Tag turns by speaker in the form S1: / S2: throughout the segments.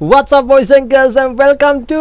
S1: What's up boys and girls and welcome to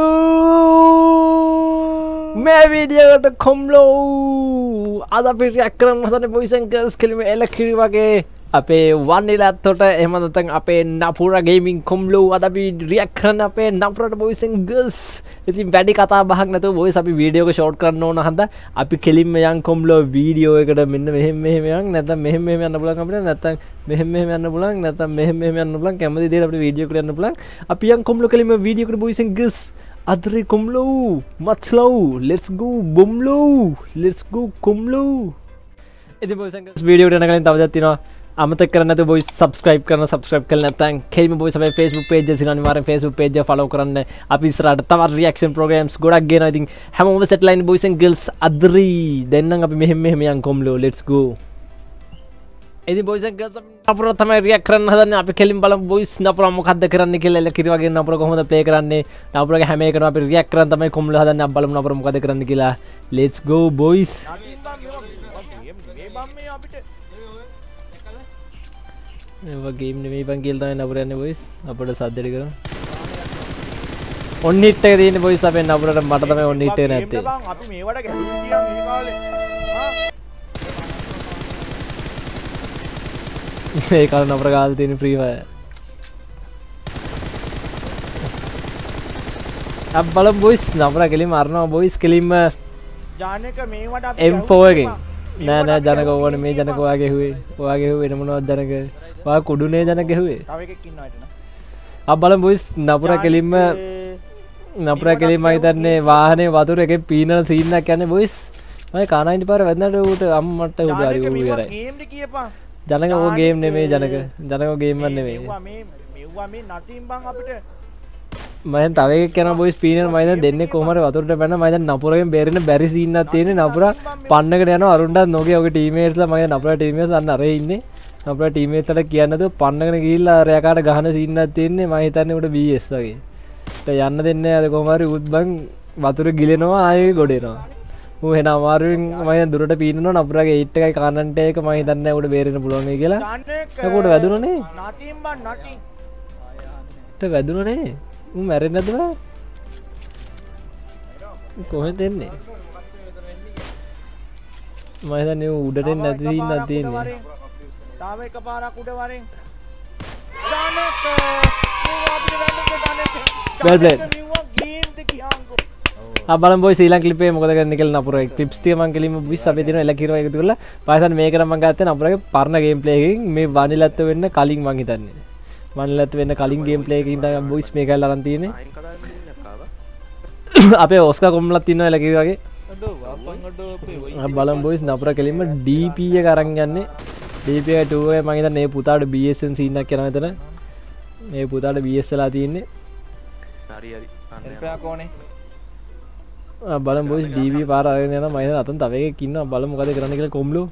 S1: my video to Komlo. Ada react කරන්න හදන boys and girls කෙලිම එලකිරි වගේ අපේ වන්නිලත්තොට එහෙම නැත්නම් අපේ නපුරා ගේමින් කොම්ලෝ අද අපි රියැක්ට් කරන්න අපේ නපුරට boys and girls. ඉතින් වැඩි කතා බහක් නැතුව boys අපි වීඩියෝ එක ෂෝට් කරන්න ඕන හන්ද අපි කෙලින්ම යන් කොම්ලෝ වීඩියෝ එකට මෙන්න මෙහෙම යන් නැත්නම් මෙහෙම යන්න පුළුවන් අපිට නැත්නම් මෙහෙම යන්න පුළුවන් නැත්නම් මෙහෙම යන්න පුළුවන් කැමති විදිහට අපිට වීඩියෝ එකට යන්න පුළුවන් අපි යන් කොම්ලෝ කෙලින්ම වීඩියෝ එකට boys and girls adri komlo matlo let's go bomlo let's go komlo ඉතින් boys and girls වීඩියෝ එකට යන කලින් තව දෙයක් තියෙනවා අමතක කරන්න නැතුව boys subscribe කරලා නැත්නම් කෙලිම boys අපේ Facebook page එක තියෙනවා අනිවාර්යෙන් Facebook page එක follow කරන්න අපි ඉස්සරහට තවත් reaction programs ගොඩක් ගේනවා ඉතින් හැමෝම set line boys and girls adri දෙන්නම් අපි මෙහෙම යන් komlo let's go ඉතින් boys and girls අපුර තමයි react කරන්න හදන්නේ අපි කෙලින් බලමු boys නපුර මොකද්ද කරන්න කියලා එල කිරි වගේ නපුර කොහොමද play කරන්නේ නපුරගේ හැම එකම අපි react කරන් තමයි කොම්ල හදන්නේ අපි බලමු නපුර මොකද කරන්න කියලා let's go boys මේවා ගේම් නෙමෙයි බං කියලා තමයි නපුර යන්නේ boys අපිට සද්දෙට කරමු ඔන් හිට් එක තියෙන්නේ boys අපේ නපුරට මට තමයි ඔන් හිට් එක නැත්තේ
S2: අපි මේවට ගැහුම් ගියා මේ කාලේ
S1: ඒ කාලේ නපුර ගාලා තියෙන free fire अब බලමු boys නපුර කෙලින්ම අරනවා boys කෙලින්ම
S2: ජානක මේවට අපි
S1: M4 එකෙන් නෑ ජනක ඕනේ මේ ජනක ඔයාගේ හුවේ වෙන මොනවද ජනක ඔයා කුඩුනේ ජනක හුවේ
S2: තව එකෙක් ඉන්නවා එතන
S1: अब බලමු boys නපුර කෙලින්ම හිතන්නේ වාහනේ වතුර එකේ පීනන සීන් එකක් යන්නේ boys මම කානයින්ට පාර වැදනට උට අම්මට උඩ හරි ඌ ඉවරයි
S2: ගේම් ද කියපන්
S1: ජනක ඕක ගේම් නෙමෙයි ජනක ගේම් වක් නෙමෙයි
S2: මෙව්වා මේ නටින් බං අපිට
S1: මම තව එකක් යනවා boys පීනන මම දැන් දෙන්නේ කොහම හරි වතුරට පැනන මම දැන් නපුරගෙන් බේරෙන්න බැරි සීන් එකක් තියෙන්නේ නපුරා පන්නකට යනවා අරුණ්ඩත් නොගේ ඔගේ ටීමේට්ස්ලා මගේ නපුරා ටීමේට්ස් අන්න අරේ ඉන්නේ නපුරා ටීමේට්ස්ලාට කියන්නේ නැතුව පන්නකට ගිහිල්ලා රයකාට ගහන සීන් එකක් තියෙන්නේ මම හිතන්නේ උඩ BS වගේ ඒක යන්න දෙන්නේ නැහැ අද කොහම හරි උත් බං වතුර ගිලෙනවා ආයේ ගොඩ එනවා ඌ එන අමාරුවෙන් මම දැන් දුරට පීනනවා නපුරාගේ 8 එකයි කනන්ට එක මම හිතන්නේ උඩ බේරෙන්න පුළුවන් වෙයි කියලා ඒක උඩ වැදුණනේ
S2: නටින් බං නටින්
S1: ට වැදුණනේ ඌ මැරෙන්නේ නැද්ද බං කොහෙන්ද එන්නේ මම හිතන්නේ ඌ උඩට එන්නේ නැති හින්දා තියෙන්නේ
S2: තාම එකපාරක් උඩ වරෙන් ජානක මේ අපිට වැටෙන්න
S1: well played
S2: ගේම් ද කියන්කෝ
S1: බලමු boys ඊළඟ clip එකේ මොකද කරන්නේ කියලා නපුරේ clips ටික මම කෙලින්ම boys අපේ තියෙන එලකිරව එකතු කරලා පාසන් මේකට මම ගත්තේ නපුරගේ පරණ game play එකකින් මේ වනිලත් වෙන්න කලින් මං හිතන්නේ වනිලත් වෙන්න කලින් game play එකකින් තමයි boys මේකයි අරන් තියෙන්නේ අපේ ඔස්කා කොම්ලත් ඉන්නවා එලකිරව වගේ බලමු boys නපුර කෙලින්ම DP එක අරන් යන්නේ DP එක 2 එක මම හිතන්නේ මේ පුතාට BSN scene එකක් කරනවා මෙතන මේ පුතාට BS වෙලා තියෙන්නේ
S2: හරි එල්පයක් ඕනේ
S1: බලමු boys DB පාර අරගෙන යනවා මම හිතන අතන තව එකෙක් ඉන්නවා බලමු මොකද කරන්න කියලා කොම්ලෝ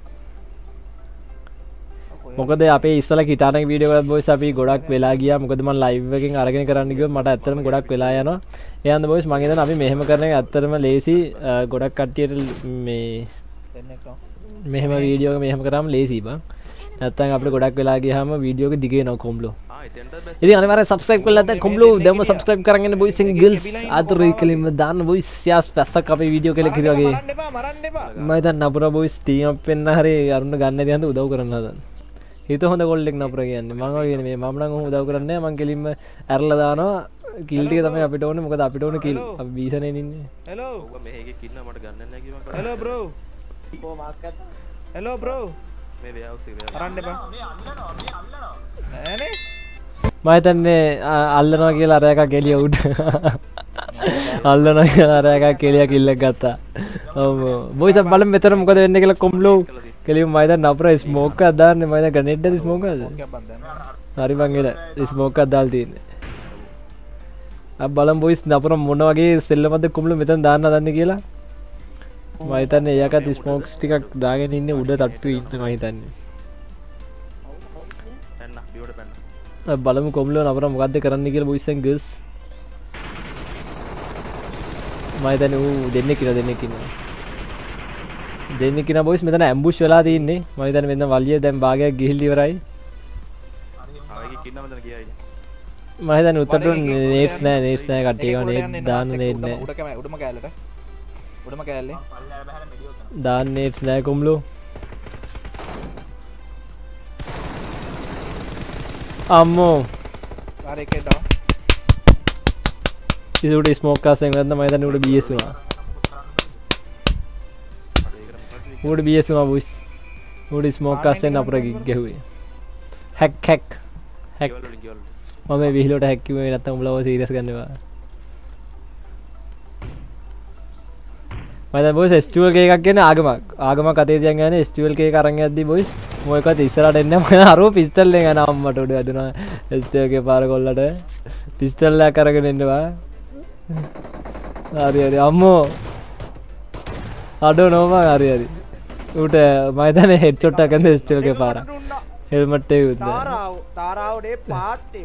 S1: මොකද අපේ ඉස්සලා කිටානක වීඩියෝ එකක් boys අපි ගොඩක් වෙලා ගියා මොකද මම live එකෙන් අරගෙන කරන්න ගියොත් මට ඇත්තටම ගොඩක් වෙලා යනවා ඒ හන්ද boys මම හිතන අපි මෙහෙම කරන එක ඇත්තටම ලේසි ගොඩක් කට්ටියට මේ මෙහෙම වීඩියෝ එක මෙහෙම කරාම ලේසි බං නැත්තම් අපිට ගොඩක් වෙලා ගියාම වීඩියෝ එක දිග වෙනවා කොම්ලෝ ඉතින් අනිවාර්යෙන් subscribe කරලා නැත්නම් කොම්ලෝ දැම්ම subscribe කරන් ඉන්න boys and girls අතරේ කෙලින්ම දාන්න boys යාස් පැස්සක් අපේ වීඩියෝ කෙල කිරි වගේ
S2: මරන්න එපා
S1: මම හිතන්නේ නපුර boys team up වෙන්න හරි අරුණ ගන්න දිහඳ උදව් කරන්න හදන හිත හොඳ ගෝල් එකක් නපුර කියන්නේ මම වගේ නෙමෙයි මම නම් උදව් කරන්නේ නැහැ මම කෙලින්ම ඇරලා දානවා කිල් ටික තමයි අපිට ඕනේ මොකද අපිට ඕනේ කිල් අපි බීසනේ ඉන්නේ
S2: හෙලෝ
S3: මෙහෙ එකෙක් ඉන්නවා මට ගන්න නැහැ කිව්වා
S2: හෙලෝ බ්‍රෝ කො මාක් කරන්න හෙලෝ බ්‍රෝ
S3: මේ වෙයාවුස් එක
S2: අරන්න එපා මේ අල්ලනවා නෑනේ
S1: මම හිතන්නේ අල්ලනවා කියලා අර එකක් එළිය උඩ අල්ලනවා කියලා අර එකක් එළිය කිල්ලක් ගත්තා ඔව් boys බලමු මෙතන මොකද වෙන්නේ කියලා කොම්ලෝ කෙලිම මම හිතන්නේ නපුර ස්මෝක් එකක් දාන්නේ මම හිතන්නේ ග්‍රනේඩ් එකද ස්මෝක් එකද හරි බං එල ස්මෝක් එකක් දාලා තියෙන්නේ අප බලමු boys නපුර මොන වගේ සෙල්ලමක්ද කොම්ලෝ මෙතන දාන්න හදන්නේ කියලා මම හිතන්නේ එයාකත් ස්මෝක්ස් ටිකක් දාගෙන ඉන්නේ උඩ තට්ටුවේ ඉන්න මම හිතන්නේ බලමු කොම්ලෝ නපුර මොකද්ද කරන්න කියලා boys and girls මම හිතන්නේ ඌ දෙන්නෙක් ඉන්නවා boys මෙතන ඇම්බුෂ් වෙලා තින්නේ මම හිතන්නේ මෙතන වලිය දැන් භාගයක් ගිහිල්ලා ඉවරයි මම හිතන්නේ උත්තර නේට්ස් නෑ කට්ටිය ගාව නේට් දාන්න නේට් නෑ
S2: උඩම කෑල්ලට උඩම කෑල්ලේ
S1: දාන්න නේට්ස් නෑ කොම්ලෝ අම්මෝ
S2: අර එකේ ඩා
S1: ඉසුට ස්මෝක් කාසෙන් ගත්තා මම හිතන්නේ උඩ BS වුණා උඩ BS වුණා බොයිස් උඩ ස්මෝක් කාසෙන් අපර ගැහුවේ හැක් මම විහිලුවට හැක් කිව්වේ නැත්තම් උඹලව සීරියස් ගන්නවා මම දැන් බොයිස් S12K එකක් කියන ආගමක් අතේ තියන් යන්නේ S12K එක අරන් යද්දි බොයිස් මොකක්වත් ඉස්සරහට එන්නේ නැහැ මම අරෝ පිස්තල් එකෙන් යනවා අම්මට උඩ වැදුනා S12K පාර කොල්ලට පිස්තල් එකක් අරගෙන ඉන්නවා හරි අම්මෝ අඩෝ නෝම හරි උට මම හිතන්නේ හෙඩ් ෂොට් එකක් ගන්න S12K පාර හෙල්මට් එක උද්ද
S2: තාරාවනේ පාත්තේ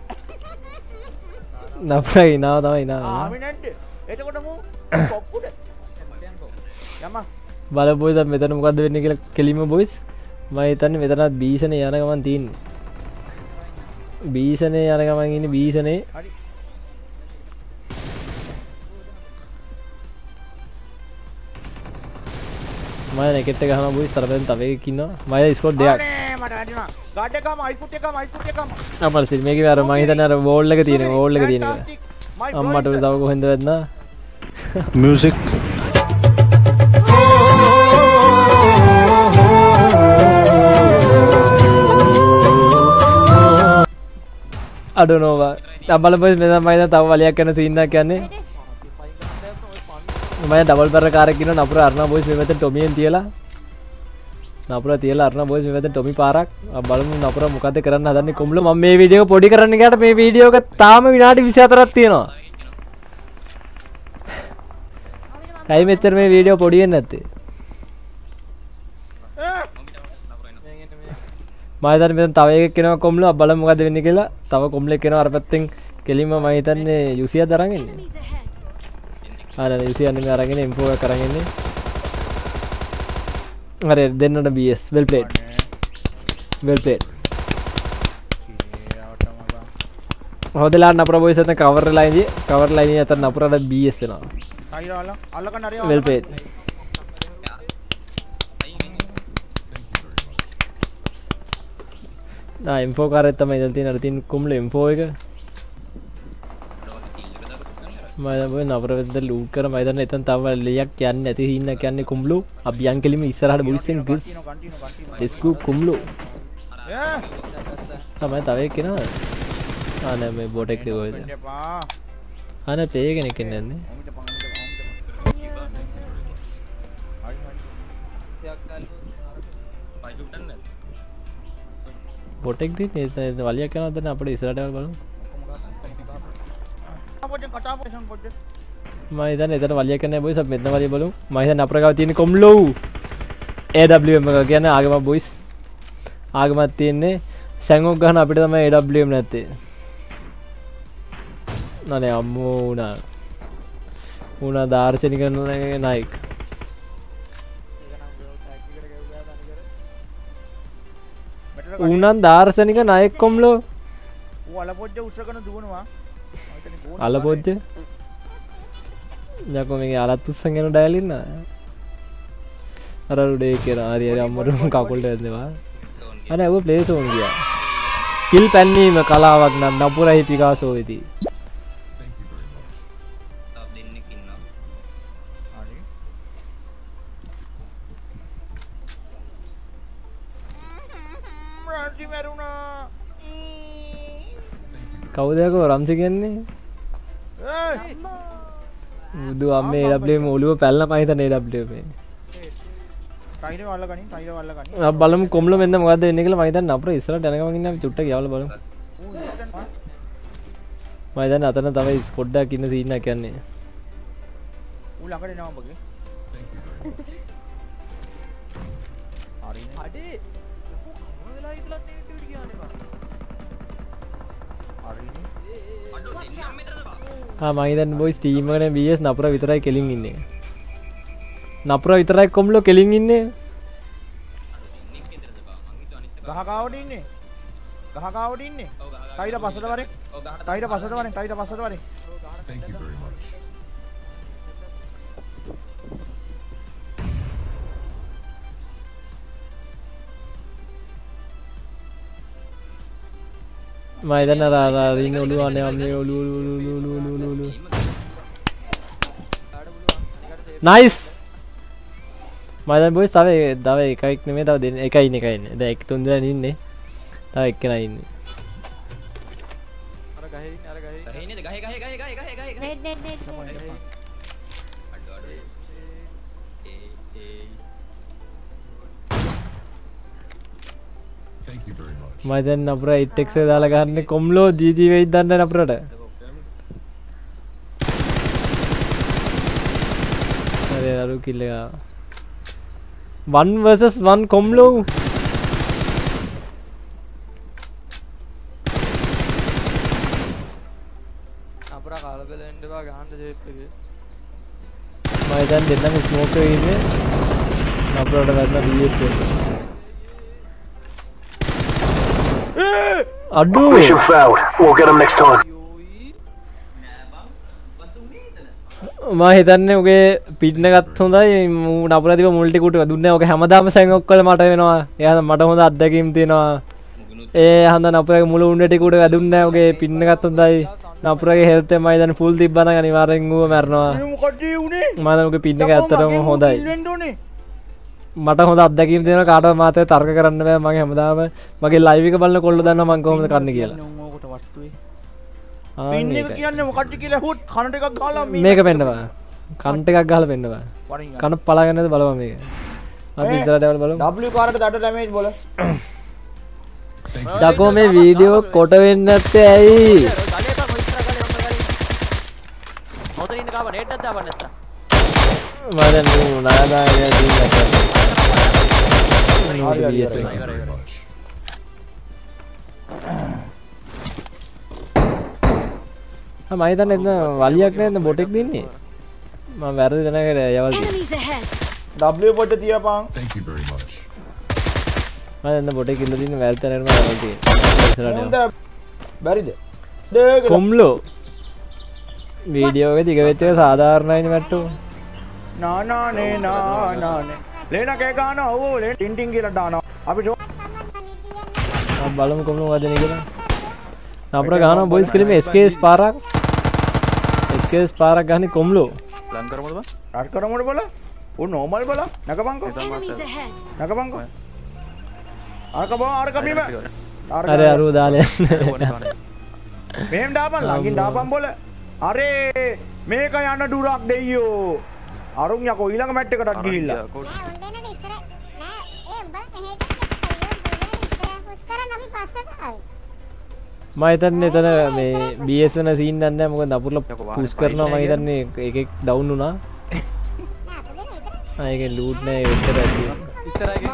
S1: නපරයි නාව තමයි නාව
S2: ආමිනන්ට එතකොට මු කොක්කුඩ යම
S1: බලපොයි දැන් මෙතන මොකද්ද වෙන්නේ කියලා කෙලිම බොයිස් මම හිතන්නේ මෙතනත් බීසනේ යන ගමන් තියෙන්නේ බීසනේ යන ගමන් ඉන්නේ බීසනේ
S2: හරි
S1: මම නෙකට් එක ගහනවා බොයිස් තරපෙන් තව එකක් ඉන්නවා මම ස්කෝර් දෙකක්
S2: මට වැදුනා ගාඩ් එකම අයිෆුට් එකම
S1: අපල සිල් මේකේ අර මම හිතන්නේ අර වෝල් එක තියෙන අම්මට තව කොහෙන්ද වැදුනා
S4: music
S1: අඩනෝවා ඩබල් බොයිස් මෙතන මම දැන් තව වලියක් කරන සීන් එකක් කියන්නේ මම ඩබල් පෙර කාරක් ඉන්න නපුර අර්ණා බොයිස් මේ මෙතන ටොමියෙන් තියලා නපුර තියලා අර්ණා බොයිස් මේ මෙතන ටොමි පාරක් බලමු නපුර මොකද කරන්න හදන්නේ කොම්ල මම මේ වීඩියෝ එක පොඩි කරන්න ගියාට මේ වීඩියෝ එක තාම විනාඩි 24ක් තියෙනවා ඇයි මෙච්චර මේ වීඩියෝ පොඩි වෙන්නේ නැත්තේ මම හිතන්නේ මෙතන තව එකෙක් කෙනවා කොම්ල බලමු මොකද වෙන්නේ කියලා තව කොම්ලෙක් කෙනවා අර පැත්තෙන් කෙලින්ම මම හිතන්නේ යුසියා දරන් ඉන්නේ අර යුසියා නෙමෙයි අරගෙන M4 එක අරන් ඉන්නේ අර දෙන්නට BS well played හොදලා නපුර බොයිස් එතන කවර් ලයින් අතර නපුරට BS එනවා well played nah info කාරේ තමයි දැන් තියෙන අර තියෙන කොම්ල info එක මම බොයි නපුර වෙද්ද ලූට් කර මම දැන් එතන තව ලෙයක් යන්නේ නැති හින්න කියන්නේ කොම්ලු අභියන් කෙලිම ඉස්සරහට බොයිස්ෙන් ගස් ඩිස්කු කොම්ලු තමයි තව එක කෙනා ආනේ මේ බොට් එක කොහෙද ආනේ ප්ලේ කෙනෙක් ඉන්නේ නැන්නේ බොට් එක දින්නේ වලියක් කරනවා දැන් අපිට ඉස්සරහට බලමු මම හිතන්නේ එතන වලියක් කරන්න බොයිස් අපි මෙතන වලිය බලමු මම හිතන්නේ අපර ගාව තියෙන කොම්ලෝ AWM එක කියන්නේ ආගමක් බොයිස් ආගමක් තියෙන්නේ සැඟොක් ගන්න අපිට තමයි AWM නැත්තේ නනේ අම්මෝ උනා දාර්ශනික නායක උනන් දාර්ශනික නායක කොම්ලෝ
S2: ඌ අලපොජ්ජ උස්සගෙන දුවනවා
S1: අලපොජ්ජ යකෝ මේකේ අලත් උස්සන් යන ඩයල් ඉන්න අර උඩේ කියලා හරි අම්මට කකුල්ට ඇදලා අර ඌ ප්ලේ සෝන් ගියා කිල් පැන්නීම කලාවක් නම් නපුරයි පිකාසෝ වෙති කවුද යකෝ රම්සි කියන්නේ බුදු අම්මේ AWM ඔළුව පැල්ලම මම හිතන්නේ AWM
S2: ටයිලර් වල්ල ගනින්
S1: අපි බලමු කොම්ල මෙන්න මොකද්ද වෙන්නේ කියලා මම හිතන්නේ අපර ඉස්සරහට යනකම ඉන්න අපි චුට්ටක් යවලා බලමු මම හිතන්නේ අතන තමයි ස්කොඩ් එකක් ඉන්න සීන් එකක් යන්නේ
S2: ඌ ළඟට එනවා ඔබගේ හරි අඩේ මොනවලා ඉතලා ටීට් ගියානේ බා
S1: මම හිතන්නේ බොයිස් ටීම් එකනේ BS නපුර විතරයි කෙලින් ඉන්නේ නපුර විතරයි කොම්ලෝ කෙලින් ඉන්නේ
S2: ගහ කාවට ඉන්නේ ගහ ගාවට ඉන්නේ. ටයිට පස්සට වරේ. ටයිට පස්සට වරේ. ටයිට පස්සට වරේ.
S5: Thank you very much.
S1: මම ඉතින් අර ඉන්න ඔළුව අනේ අම්මේ ඔළුව නයිස් මම දැන් බොයිස් තව එකෙක් නෙමෙයි තව දෙන්න එකයි ඉන්නේ දැන් එක තුන් දෙනා ඉන්නේ තව එක්කෙනා ඉන්නේ
S3: අර ගහේ ඉන්නේ අර ගහේ
S6: නේද ගහේ net
S5: Thank you very much.
S1: මම දැන් අපර 8x එක දාලා ගන්න කොම්ලෝ GG වෙයිද දන්නේ අපරට අර අරු කිල් එක 1 vs 1 කොම්ලෝ
S2: අපරා කාලකල එන්න බා ගහන්න ජෙප් එකේ.
S1: මම දැන් දෙන්නම ස්මෝක් එකේ ඉන්නේ අපරට වැටෙන BS එක අඩු
S4: Mission failed. We'll get them next time.
S1: මම හිතන්නේ ඔගේ පිට්න ගත්ත හොඳයි මූ නපුර තිබ්බ මුල් ටික උට දුන්නේ ඔක හැමදාම සැන් ඔක්කොල මට වෙනවා එයා මට හොඳ අත්දැකීම් තියෙනවා ඒ හන්ද නපුරගේ මුළු උන්නේ ටික උට වැදුන්නේ ඔගේ පිට්න ගත්ත හොඳයි නපුරගේ හෙල්ත් එක මම දැන් ෆුල් තිබ්බා නම් අනිවාර්යෙන් ඌව මැරනවා
S2: මොකද උනේ?
S1: මම දැන් ඔගේ පිට්න එක ඇත්තටම හොඳයි
S2: වෙන්න ඕනේ.
S1: මට හොඳ අත්දැකීම් තියෙනවා කාටවත් මාතේ තර්ක කරන්න බෑ මගේ හැමදාම මගේ ලයිව් එක බලන කොල්ල දන්නවා මම කොහොමද කරන්න කියලා
S2: ඕකට වස්තුවේ.
S1: ආ
S2: පින් එක කියන්නේ මොකක්ද කියලා හුත් කනට එකක් ගහලා
S1: මේක පෙන්නපන් කන්ට එකක් ගහලා පෙන්නපන් කන පලාගෙන ඉඳ බලපන් මේක අපි ඉස්සරහට යවලා බලමු
S2: W කාරට දඩ ඩැමේජ් බෝල.
S1: දකෝ මේ වීඩියෝ කොට වෙන්නේ නැත්තේ ඇයි
S6: මොතන ඉන්න කාව නේට් එකක් දාපන් නැත්තා
S1: මම දැන් නෝ නාදාය දින්න
S5: Thank you very much.
S1: මම හිතන්නේ එතන වලියක් නේද බොටෙක් දින්නේ මම වැරදි දැනකට යවල්
S7: Enemies ahead.
S2: W පොට තියපන්.
S5: Thank you very much.
S1: මම දැන් බොටෙක් ඉල්ල දින්නේ වැල් තරේම යවල් තියෙන්නේ
S2: හොඳ බැරිද? දෙක
S1: කොම්ලෝ වීඩියෝ එක දිග වෙච්ච එක සාධාරණයිනේ මැට්ටෝ
S2: නානේ නානේ. ලේන කේ ගන්නවා ඕ ලේන ටින් ටින් කියලා දානවා. අපි
S1: බලමු කොම්ලෝ වදනේ කියලා අපර ගානවා බොයිස් කෙලිම SKS පාරක් SKS පාරක් ගහන්නේ කොම්ලෝ
S3: ලන් කරමුද බං
S2: රාඩ් කරමුද බල? ඕ නෝමල් බල. නගපන්කෝ.
S7: Enemies ahead.
S2: නගපන්කෝ. ආරක බීම.
S1: අර අරුව දාලා
S2: මෙහෙම දාපන් ළඟින් දාපන් බොල. අරේ මේක යන ඩුරක් දෙයියෝ. අරුන් යකෝ ඊළඟ මැට් එකටත් ගිහිල්ලා.
S1: මම හිතන්නේ එතන මේ BS වෙන සීන් දන්නේ නැහැ මොකද අපුරලා පුෂ් කරනවා මම හිතන්නේ එකෙක් ඩවුන් වුණා ආ ඒකේ ලූට් නෑ විතර ඇති
S2: ඉස්සරහගේ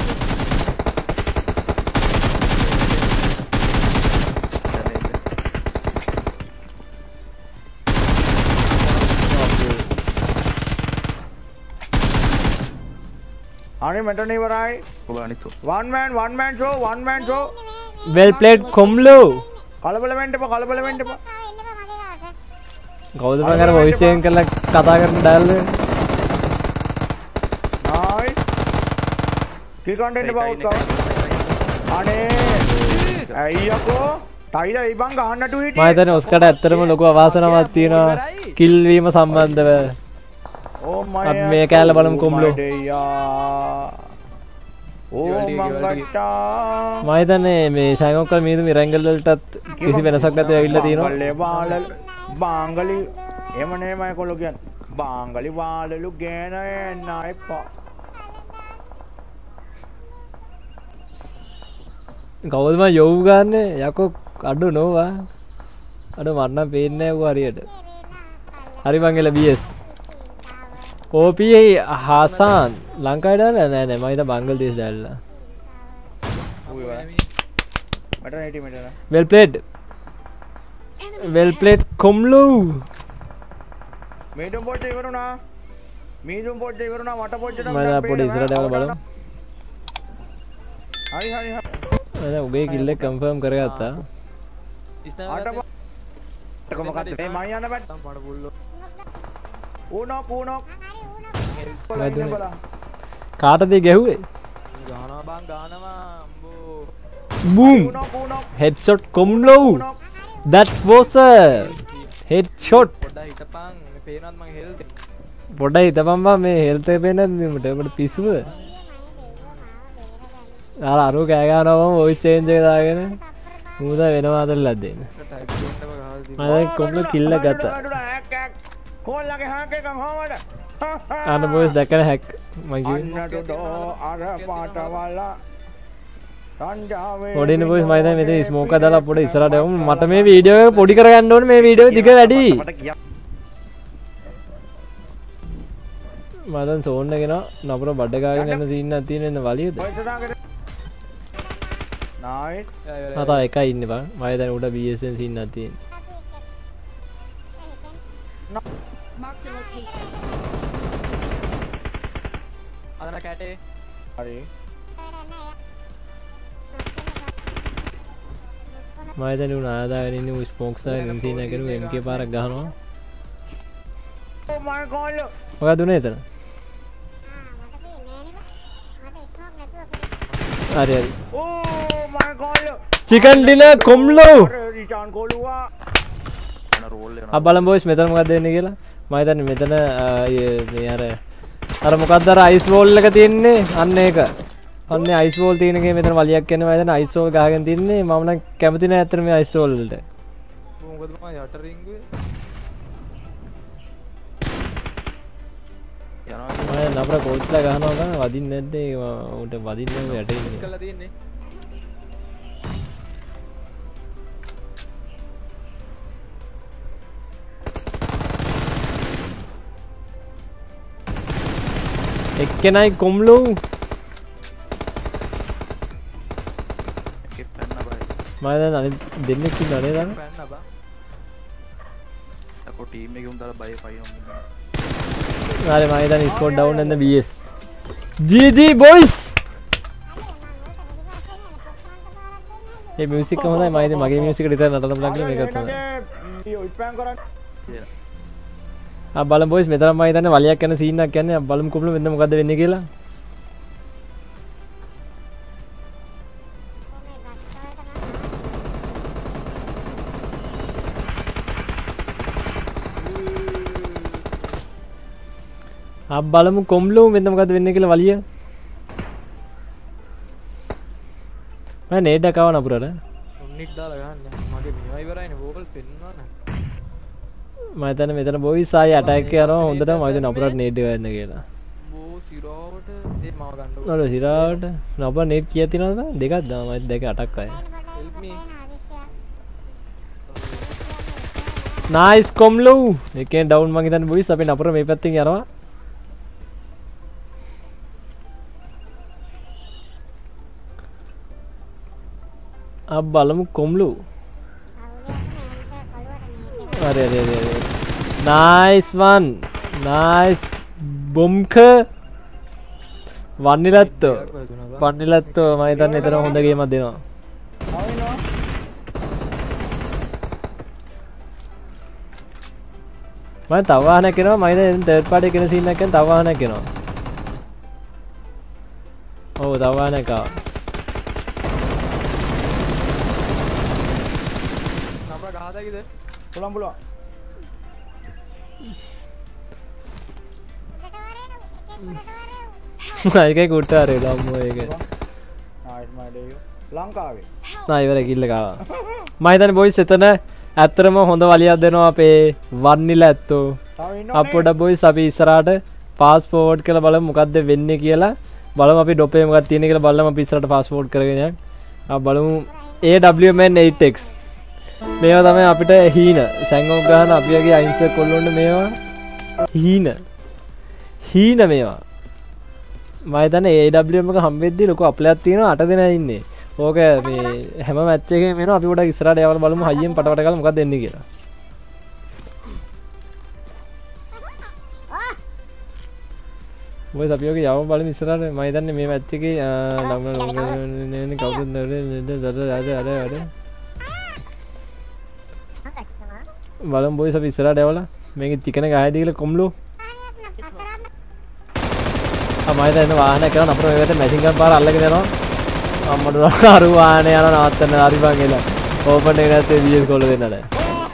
S2: අනේ මට නෙවරයි
S3: ඔබ අනිත්
S2: one man show
S1: well played කොම්ලෝ
S2: කලබල වෙන්න එපා
S1: කවුද මම අර වොයිස් චේන්ජ් කරලා කතා කරන ඩයල් එක
S2: nice kill content about අනේ අයියකෝ ටයිල ඉබන් ගහන්නට හිටියේ
S1: මම හිතන්නේ ඔස්කරට ඇත්තටම ලොකු අවාසනාවක් තියෙනවා කිල් වීම සම්බන්ධව
S2: ඕ මයි
S1: අපි මේ කෑල්ල බලමු කොම්ලෝ
S2: ඕ මංගට්ටා
S1: මම හිතන්නේ මේ සයිමොක්කල් මීදු මිරැංගල් වලටත් කිසි වෙනසක් නැතුව ඇවිල්ලා තියෙනවා
S2: බාංගලි එහෙම නෙමෙයි කොල්ලෝ කියන්නේ බාංගලි වාලලු ගේන එන්න එපා
S1: කවුද මම යොව් ගන්න යකෝ අඩු නෝවා අඩු මට නම් පේන්නේ නැහැ ඌ හරියට හරි මං එල BS OPA හාසන් ලංකාවේ දාලා නෑ නෑ මම හිතා බංගල්දේශ දාලා well played කොම්ලෝ
S2: මීඩියම් පොට් ඉවරුණා මට පොට්ට
S1: මම පොඩි ඉස්සරහට යවලා බලමු
S2: හරි
S1: අනේ උගේ කිල්ල කන්ෆර්ම් කරගත්තා.
S2: ආට කොමකද මේ මම යන්න බෑ.
S3: මඩ පුල්ලෝ.
S2: ඌනෝ.
S1: කාටද ගැහුවේ?
S3: ගානවා බං ගානවා අම්බෝ.
S1: Boom! Headshot combo! That was a headshot!
S3: පොඩ්ඩක් හිටපන් මේ පේනවත් මගේ හෙල්ත්.
S1: පොඩ්ඩක් හිටපන් බා මේ හෙල්ත් එක පේන්නේ නැද්ද මට පිස්සුද? අර කෑ ගන්නවා මම වොයිස් චේන්ජ් එක දාගෙන මූද වෙනවා අතල්ලා දෙන්න. මම කොම්බෝ කිල්ල ගත්තා.
S2: කොල්ලගේ හැක් එකක් හොමඩ.
S1: අන්න බොයිස් දැකන හැක් මම කිව්වේ.
S2: අර පාටවලා
S1: පොඩිනේ බොයිස් මම දැන් මෙතන ස්මෝක් එක දාලා පොඩි ඉස්සරහට යමු. මට මේ වීඩියෝ එක පොඩි කරගන්න ඕනේ මේ වීඩියෝ දිග වැඩි. මම දැන් සෝන් එක ගෙනා නපුර බඩ ගාගෙන යන සීන් එකක් තියෙන නේද වලියද?
S2: නයිස්.
S1: මම තව එකයි ඉන්නේ බං. මම දැන් උඩ BSN සීන් එකක් තියෙන.
S3: අදන කැටේ.
S2: හරි.
S1: මම දැන් උන ආදාගෙන ඉන්නේ ස්මෝක්ස් දාගෙන සීන් එක කරුවා MK පාරක් ගහනවා.
S2: Oh my god.
S1: මොකක්ද උනේ එතන? හරි හරි.
S2: Oh my god.
S1: Chicken dinner කොම්ලෝ.
S2: රිටර්න් කොළුවා.
S3: අන රෝල් එක.
S1: බලමු බොයිස් මෙතන මොකක්ද වෙන්නේ කියලා. මම හිතන්නේ මෙතන මේ අර මොකක්ද අර අයිස් වෝල් එක තියෙන්නේ අන්න ඒක. අන්නේ අයිස් වෝල් තියෙන එකේ මෙතන වලියක් යනවා. මම හිතන්නේ අයිස් වෝල් ගහගෙන තින්නේ. මම නම් කැමති නෑ ඇත්තට මේ අයිස් වෝල් වලට.
S3: මොකද මම යට රින්ගුවේ. යනවා.
S1: මම නපර කෝච්ලා ගහනවා ගන්න වදින්නේ නැද්ද? උන්ට වදින්නේ යට ඉන්නේ.
S3: කළා තියෙන්නේ.
S1: එක්කෙනයි කොම්ලෝ.
S3: එකේ පැන්න බයි.
S1: මම දැන් අනිත් දෙන්නෙක් ඉන්නවා නේද?
S3: පැන්න බා. අකෝ ටීම් එකේ උන්දලා බයි ෆයිනල්.
S1: හරි මම දැන් squad down in the BS. GG boys. මේ මියුසික් එක හොඳයි. මම ඉතින් මගේ මියුසික් එකට විතර නටන්න බලන්න මේකත් හොඳයි.
S2: ඉස්පෑම් කරන්න.
S1: බලමු බොයිස් මෙතන මම හිතන්නේ වලියක් යන සීන් එකක් කියන්නේ බලමු කොම්ලෝ මෙන්න මොකද්ද වෙන්නේ කියලා. බලමු කොම්ලෝ මෙන්න මොකද්ද වෙන්නේ කියලා වලිය. මම නේඩ් එකව නපුරට.
S3: උන්නික් දාලා ගහන්න. මගේ මේවා ඉවරයිනේ වෝකල් පෙන්නනවා නේ.
S1: මම හිතන්නේ මෙතන බොයිස් ආයි ඇටැක් කරනවා හොඳටම මම හිතන්නේ නපුරට නේඩ් එක වෙන්න කියලා.
S3: බෝ සිරාවට ඒ මාව ගන්න ඕන.
S1: නෝ සිරාවට නපුර නේඩ් කීයක් තියෙනවද? දෙකක් දාම මම දෙක අටක් අය.
S3: help me.
S1: නයිස් කොම්ලෝ. එකෙන් ඩවුන් මම හිතන්නේ බොයිස් අපි නපුර මේ පැත්තෙන් යනවා. බලමු කොම්ලෝ. හරි. Nice one. නයිස් බොම්ක. වන්නිලත්තෝ. මම හිතන්නේ එතන හොඳ ගේමක් දෙනවා. මම තව වාහනයක් එනවා. මම හිතන්නේ තර්ඩ් පාර්ටි කෙන සීන් එකක් තව වාහනයක් එනවා. ඔව් තව වාහනයක් ආවා.
S3: නම්බර ගහදාගිද?
S2: පුළුවන්.
S1: ඒකේ කුට්ටාරේ ලම්මෝ ඒක.
S2: නයිස් මයිඩේ. ලංකාවේ.
S1: ඉවරයි කිල්ල කාවා. මම හිතන්නේ බොයිස් එතන ඇත්තටම හොඳ වලියක් දෙනවා අපේ වන්නිල ඇත්තෝ. අපොඩ බොයිස් අපි ඉස්සරහට ෆාස්ට් ෆෝවර්ඩ් කරලා බලමු මොකද්ද වෙන්නේ කියලා. බලමු අපි ඩොපේ මොකක්ද තියෙන්නේ කියලා බලමු අපි ඉස්සරහට ෆාස්ට් ෆෝවර්ඩ් කරගෙන යන්න. බලමු AWMN 8X. මේවා තමයි අපිට හීන. සැංගෝක් ගන්න අපි වගේ අයින්සර් කොල්ලොන්න මේවා හීන මේවා. මම හිතන්නේ AWM එක හම්බෙද්දි ලොකු අප්ලයක් තියෙනවා 8 දෙනා ඉන්නේ. ඕක මේ හැම මැච් එකේම එනවා අපි පොඩක් ඉස්සරහට යවලා බලමු හයියෙන් පටපට ගාලා මොකක්ද එන්නේ කියලා. බොයිස් අපි ඔක යවමු බලමු ඉස්සරහට මම හිතන්නේ මේ මැච් එකේ ළඟ කවුරුත් නේද බලමු බොයිස් අපි ඉස්සරහට යවලා මේකේ චිකන් එක ආයෙත් දීලා කොම්ලෝ මම හිතන්නේ වාහනයක් කරන අපර මේකට මැෂින් ගන් පාර අල්ලගෙන යනවා අම්මට අරු වාහනේ යනවා නවත්තන්න හරි බං එලා ඕපන් එක නැත්තේ VS කෝල දෙන්න නෑ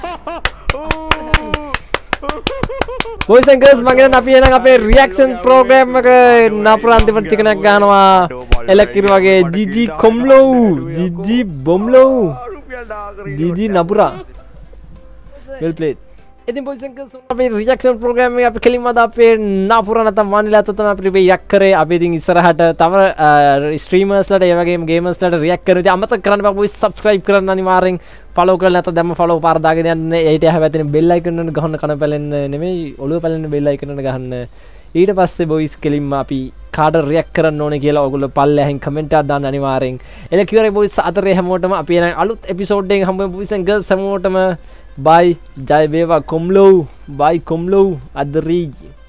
S1: Boys and girls මගෙන් අපි එනං අපේ රියැක්ෂන් ප්‍රෝග්‍රෑම් එක නපුර අන්තිමට චිකන් එකක් ගන්නවා එලකිරි වගේ GG කොම්ලෝ GG බොම්ලෝ GG නපුරා well played ඉතින් boys and girls අපේ රියැක්ෂන් ප්‍රෝග්‍රෑම් එක අපි කෙලින්ම අද අපේ නපුරා නැත්නම් වනිලාත් තමයි අපි රියැක්ට් කරේ අපි ඉතින් ඉස්සරහට තව ස්ට්‍රීමර්ස්ලාට ඒ වගේම ගේමර්ස්ලාට රියැක්ට් කරනවා ඉතින් අමතක කරන්න බෑ boys subscribe කරන්න අනිවාර්යෙන් follow කරලා නැත්නම් දැම්ම follow පාර දාගෙන යන්න ඊට හැවැතින bell icon එක ගහන්න කන පැලෙන්න නෙමෙයි ඔළුව පැලෙන්න bell icon එක ගහන්න ඊට පස්සේ boys කෙලින්ම අපි කාට රියැක්ට් කරන්න ඕනේ කියලා ඔයගොල්ලෝ පල්ලෙහෙන් කමෙන්ට් එකක් දාන්න අනිවාර්යෙන් එල කිවරේ boys අතරේ හැමෝටම අපි එන අලුත් එපිසෝඩ් එකකින් හම්බෙමු boys and girls හැමෝටම bye jai beva komlo bye komlo adri